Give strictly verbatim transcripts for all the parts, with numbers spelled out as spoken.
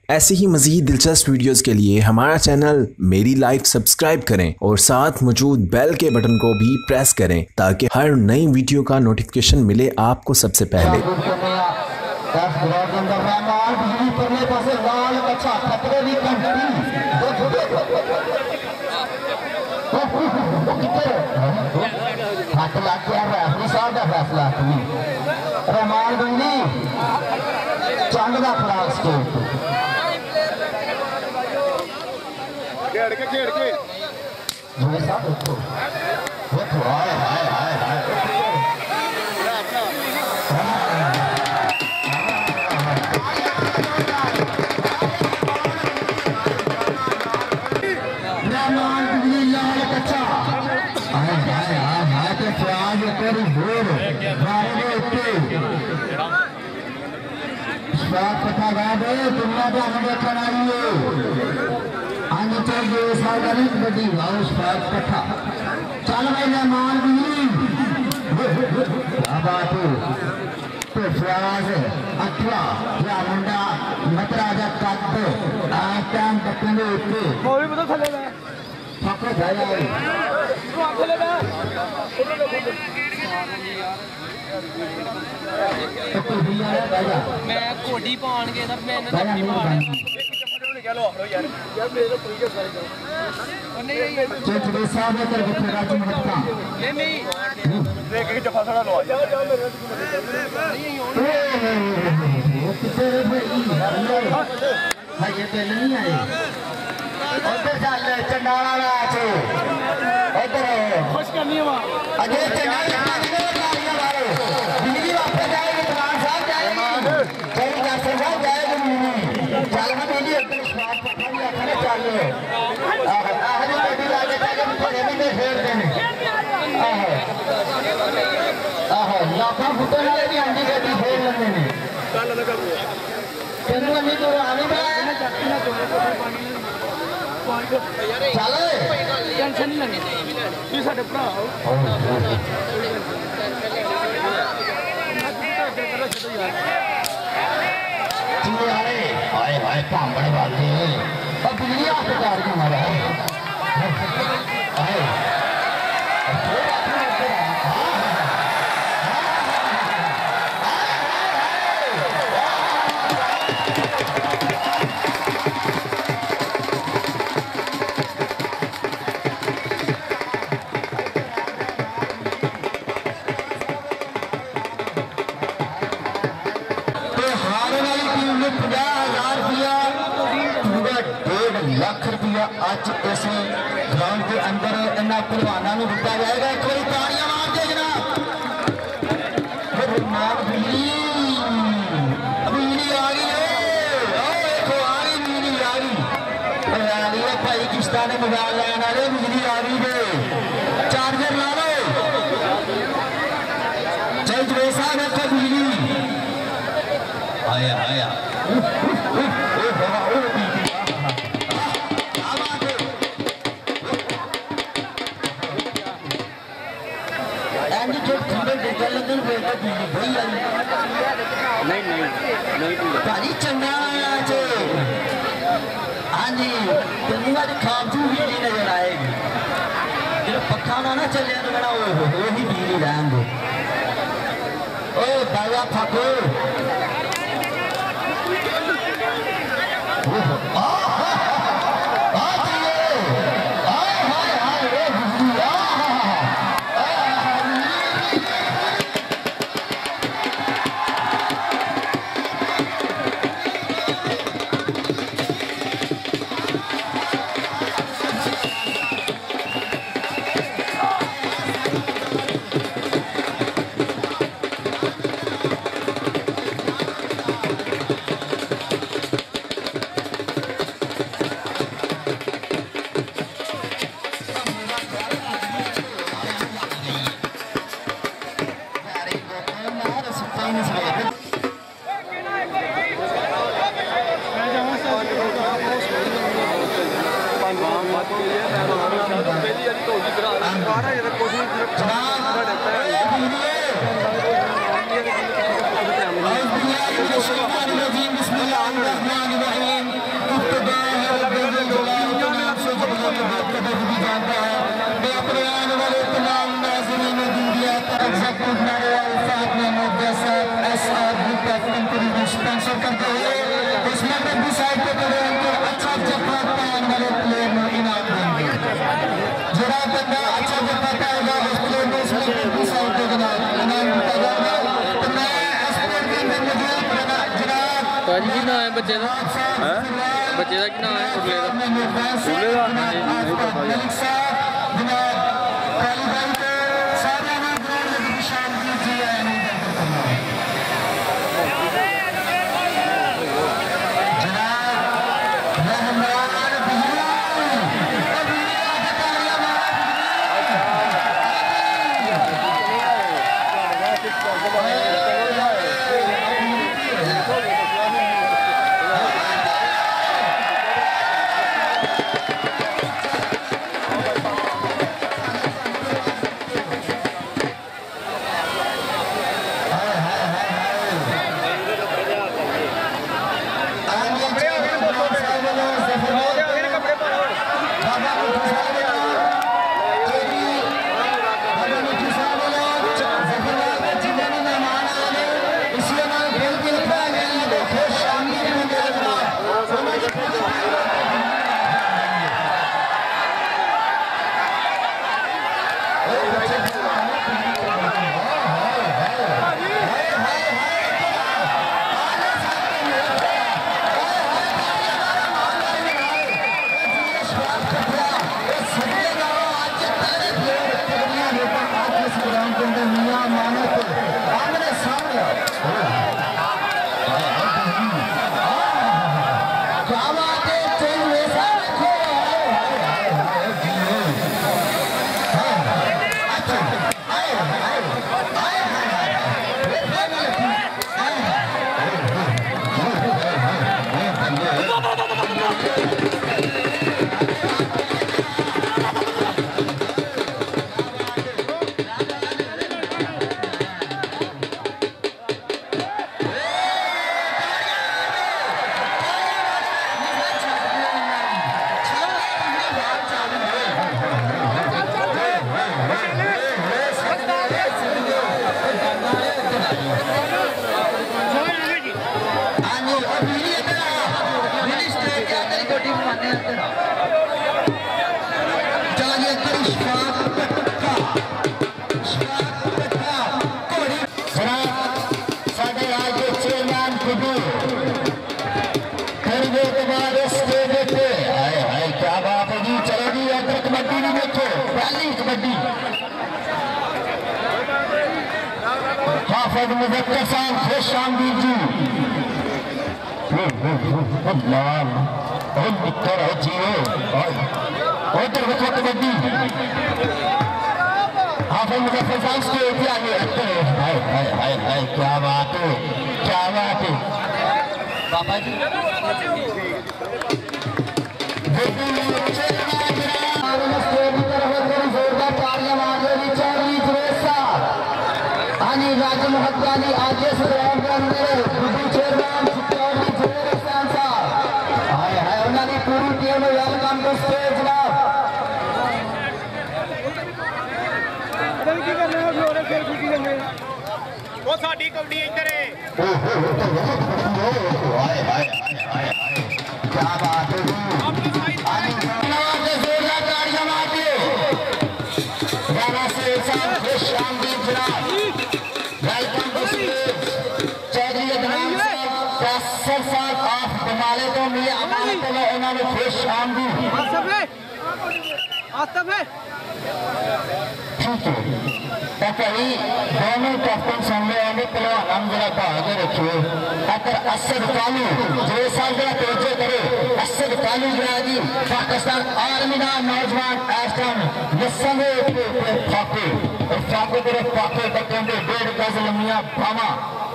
ऐसी ही मज़ीद दिलचस्प वीडियोस के लिए हमारा चैनल मेरी लाइफ सब्सक्राइब करें और साथ मौजूद बेल के बटन को भी प्रेस करें ताकि हर नई वीडियो का नोटिफिकेशन मिले आपको सबसे पहले। रहमान बिजली चंद का खिलाफ स्टेट खेड़ के खेड़ के जी साहब देखो देखो हाय हाय हाय हाय रहमान बिजली लाल कच्चा हाय हाय हाय हाय ते फराज तेरी भोर मारे स्वाद कथा गा दे दुनिया का हम देखना आइए आज चल गए सागरी बड़ी गाँव स्वाद कथा चल भाई रहमान बिजली अब आते तो फ्राज अठवा या मुंडा मतरा जा काट आज टाइम बकने उठे वो भी बता थले में पकड़ जाया तू आंख ले बे मैं कोडी पान के इधर मैं नहीं पान चलो आखरो यार यार मेरे कोई के सारे जाओ नहीं चल साहब इधर बैठे राजू मटका नहीं नहीं देख के जफा सड़ा लो यार जाओ मेरे नहीं तेरे भाई भाई ये पे नहीं आए उधर चल चंडाला नाच उधर खुश करनी है वहां अजय चंडाला बिजली वापस जाएगी दुकान साहब जाएगी चल कर सकता जाएगी चल हम बिजली एकदम स्वाद पता नहीं आखने चल आह आह जी कोडी लाके जाके थोड़े भी फेर देने आह आह लाखा फुटे वाले भी अंडी गड्डी फेर लेने ने चल लगा तेरे वाली तो आने में चल टेंशन नहीं लेनी ये साडे भरा हाय हाय भांबड़ वाले और बिजली हाथ चार के मारा लाख रुपया अज इस ग्राउंड के अंदर इन्होंने पहलवानों को दिता जाएगा। एक बार तालियां मार दे जनाब। बिजली बिजली आ गई देखो आ गई बिजली आ गई आ गई भाई किश्ता ने मोबाइल लैन वाले बिजली आ गई है चार्जर ला लो चल जवेद साहब देखो बिजली आया आया नहीं नहीं नहीं भाजी चंगा हाँ जी पहली बार खामचू बिजली नजर आएगी जो पक्का ना ना चले तो बड़ा वो ही बिजली रहन दो ओ बाजा फाको बिस्मिल्लाहिर्रहमानिर्रहीम भाजी की नाम है बच्चे का? बच्चे का की नाम है? उर्ले का? उर्ले का नहीं पता मुज़क्कर साहब खुश आमदीद जी। अल्लाह मित्र है जियो उधर देखो कबड्डी हाफिज मुज़क्कर साहब स्टेज पे आगे रखते हैं। हाय हाय हाय हाय क्या बात है क्या बात है बाबा जी। राज्य मुहत्तानी आज से प्रोग्राम के अंदर चेयरमैन सिक्योरिटी जुबेर हसन साहब हाय हाय उन्होंने पूरी टीम में वेलकम टू स्टेज जनाब। पता की करना है फ्लोर खेल की करने वो साडी कबड्डी इधर है। हाय हाय हाय हाय क्या बात है आपकी साइड नवाज से जोरदार तालियां मारते गाना से साहब खुश आमदीद जनाब। Welcome to stage Chaudhary Adnan साहब प्रोफेसर साहब ऑफ बमाले तो मियां अमानत में उन्होंने खुश आमदीद। आसफ है आसफ है ठीक है तो कहीं दोनों कैप्टन सामने आने पहले हम जरा भाग रखिए अगर असद कालू जो साल जरा तोजे करे असद कालू जरा जी पाकिस्तान आर्मी ना नौजवान एस्टन नसंगे फाके और फाके तेरे फाके तकन दे डेढ़ गज लंबियां बावा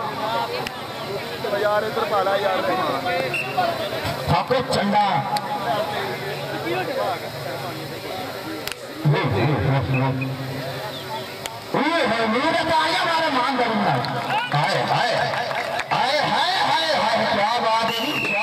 यार इधर पाला यार फाके चंडा मेरे तालियां हमारे मान करूंगा। हाय हाय हाय हाय हाय हाय क्या बात है क्या